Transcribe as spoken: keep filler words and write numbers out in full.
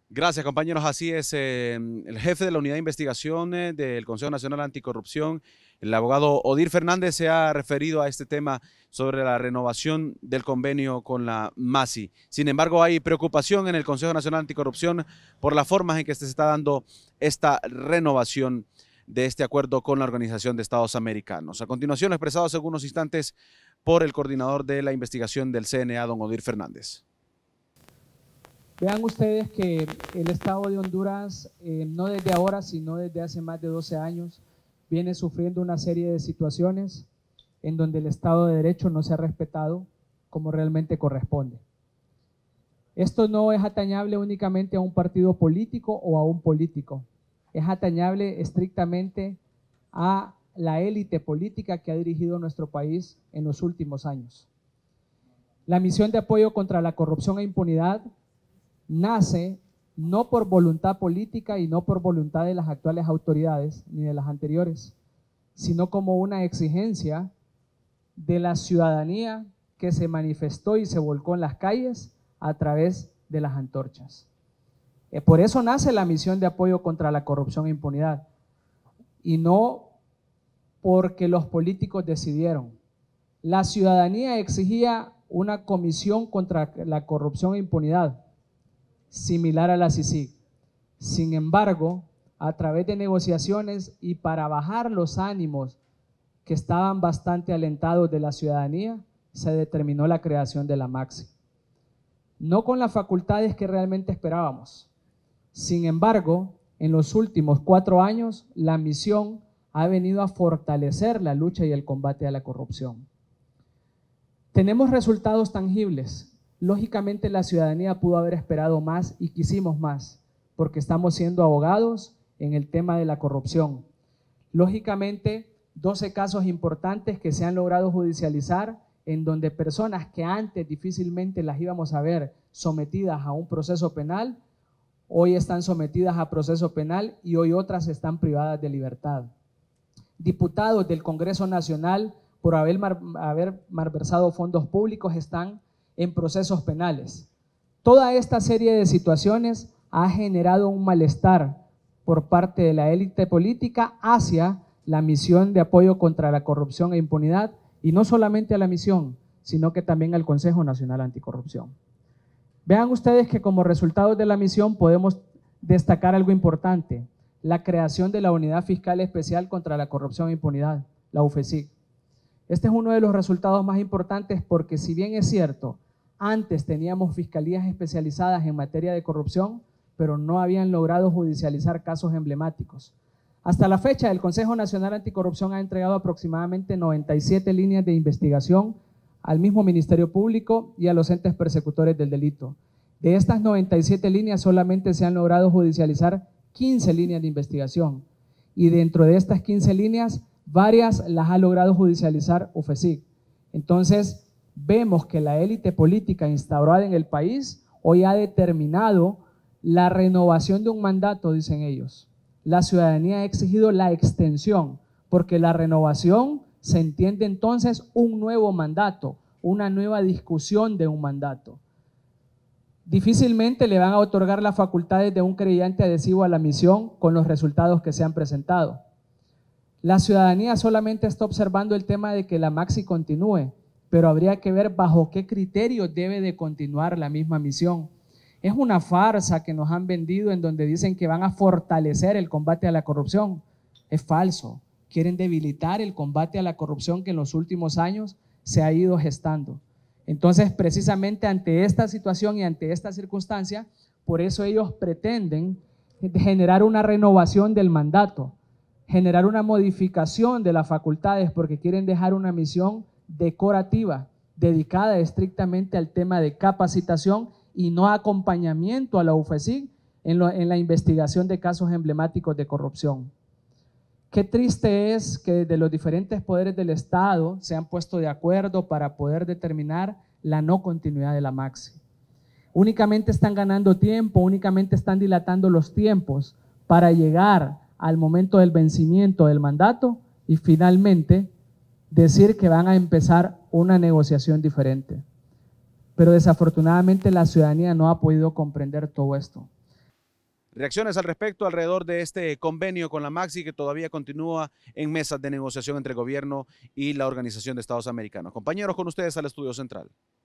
Gracias, compañeros. Así es, eh, el jefe de la Unidad de Investigación eh, del Consejo Nacional Anticorrupción, el abogado Odir Fernández, se ha referido a este tema sobre la renovación del convenio con la MASI. Sin embargo, hay preocupación en el Consejo Nacional Anticorrupción por la forma en que se está dando esta renovación de este acuerdo con la Organización de Estados Americanos. A continuación, lo expresado hace algunos instantes por el coordinador de la investigación del C N A, don Odir Fernández. Vean ustedes que el Estado de Honduras, eh, no desde ahora, sino desde hace más de doce años, viene sufriendo una serie de situaciones en donde el Estado de Derecho no se ha respetado como realmente corresponde. Esto no es atañable únicamente a un partido político o a un político, es atañable estrictamente a la élite política que ha dirigido nuestro país en los últimos años. La misión de apoyo contra la corrupción e impunidad nace no por voluntad política y no por voluntad de las actuales autoridades ni de las anteriores, sino como una exigencia de la ciudadanía que se manifestó y se volcó en las calles a través de las antorchas. Eh, por eso nace la misión de apoyo contra la corrupción e impunidad, y no porque los políticos decidieron. La ciudadanía exigía una comisión contra la corrupción e impunidad, similar a la C I C I G. Sin embargo, a través de negociaciones y para bajar los ánimos que estaban bastante alentados de la ciudadanía, se determinó la creación de la MAXI. No con las facultades que realmente esperábamos. Sin embargo, en los últimos cuatro años, la misión ha venido a fortalecer la lucha y el combate a la corrupción. Tenemos resultados tangibles. Lógicamente la ciudadanía pudo haber esperado más y quisimos más, porque estamos siendo abogados en el tema de la corrupción. Lógicamente, doce casos importantes que se han logrado judicializar, en donde personas que antes difícilmente las íbamos a ver sometidas a un proceso penal, hoy están sometidas a proceso penal y hoy otras están privadas de libertad. Diputados del Congreso Nacional, por haber, mar, haber malversado fondos públicos, están en procesos penales. Toda esta serie de situaciones ha generado un malestar por parte de la élite política hacia la misión de apoyo contra la corrupción e impunidad, y no solamente a la misión, sino que también al Consejo Nacional Anticorrupción. Vean ustedes que como resultado de la misión podemos destacar algo importante: la creación de la Unidad Fiscal Especial contra la Corrupción e Impunidad, la U F E S I C. Este es uno de los resultados más importantes porque, si bien es cierto, antes teníamos fiscalías especializadas en materia de corrupción, pero no habían logrado judicializar casos emblemáticos. Hasta la fecha, el Consejo Nacional Anticorrupción ha entregado aproximadamente noventa y siete líneas de investigación al mismo Ministerio Público y a los entes persecutores del delito. De estas noventa y siete líneas, solamente se han logrado judicializar quince líneas de investigación, y dentro de estas quince líneas, varias las ha logrado judicializar U F E S I C. Entonces, vemos que la élite política instaurada en el país hoy ha determinado la renovación de un mandato, dicen ellos. La ciudadanía ha exigido la extensión, porque la renovación se entiende entonces un nuevo mandato, una nueva discusión de un mandato. Difícilmente le van a otorgar las facultades de un creyente adhesivo a la misión con los resultados que se han presentado. La ciudadanía solamente está observando el tema de que la MAXI continúe, pero habría que ver bajo qué criterio debe de continuar la misma misión. Es una farsa que nos han vendido en donde dicen que van a fortalecer el combate a la corrupción. Es falso. Quieren debilitar el combate a la corrupción que en los últimos años se ha ido gestando. Entonces, precisamente ante esta situación y ante esta circunstancia, por eso ellos pretenden generar una renovación del mandato, generar una modificación de las facultades, porque quieren dejar una misión decorativa, dedicada estrictamente al tema de capacitación y no acompañamiento a la U F E S I C en, lo, en la investigación de casos emblemáticos de corrupción. Qué triste es que desde los diferentes poderes del Estado se han puesto de acuerdo para poder determinar la no continuidad de la MAXI. Únicamente están ganando tiempo, únicamente están dilatando los tiempos para llegar al momento del vencimiento del mandato y finalmente decir que van a empezar una negociación diferente. Pero desafortunadamente la ciudadanía no ha podido comprender todo esto. Reacciones al respecto alrededor de este convenio con la Maxi que todavía continúa en mesas de negociación entre el gobierno y la Organización de Estados Americanos. Compañeros, con ustedes al estudio central.